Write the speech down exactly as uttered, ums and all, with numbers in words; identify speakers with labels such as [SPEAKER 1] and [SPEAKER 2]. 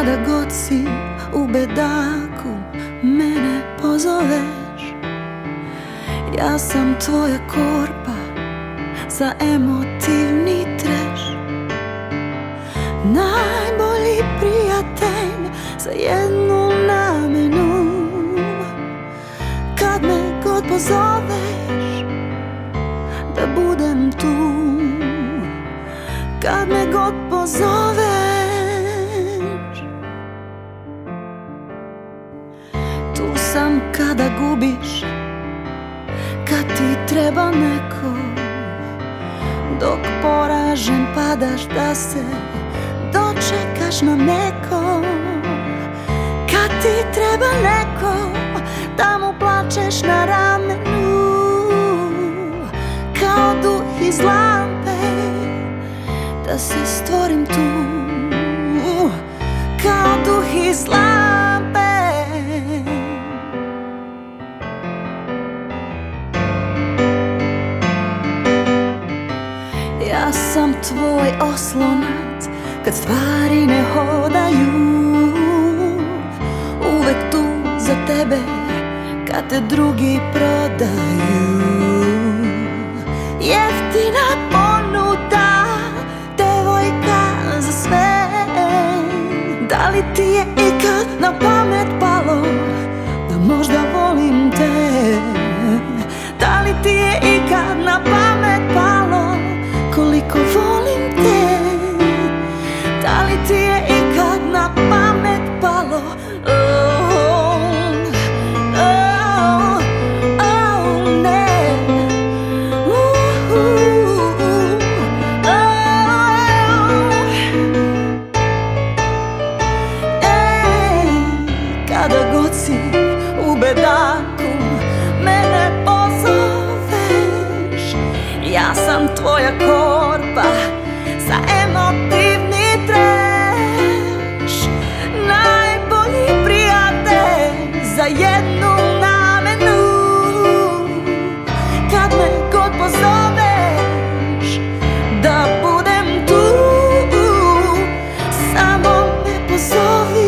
[SPEAKER 1] kada god si u bedaku mene pozoveš. Ja sam tvoja korpa za emotivni treš, najbolji prijatelj za jednu namenu. Kad me god pozoveš da budem tu, kad me god pozoveš. Tu sam kada gubiš, kad ti treba neko, dok poražen padaš da se dočekaš na neko. Kad ti treba neko da mu plačeš na ramenu, kao duh iz lampe da se stvorim tu, kao duh iz lampe. Ja sam tvoj oslonac kad stvari ne hodaju, uvek tu za tebe kad te drugi prodaju. Jeftina ponuda, devojka za sve. Da li ti je ikad na pamet palo da možda volim te? Da li ti je ikad na pamet palo koliko volim te? Da li ti je ikad na pamet palo? Oh, oh, oh, ne. Uh, uh, oh. Ej, kada god si u bedaku mene pozoveš. Ja sam tvoja korpa za emotivni treš, najbolji prijatelj za jednu namenu. Kad me god pozoveš da budem tu, samo me pozovi.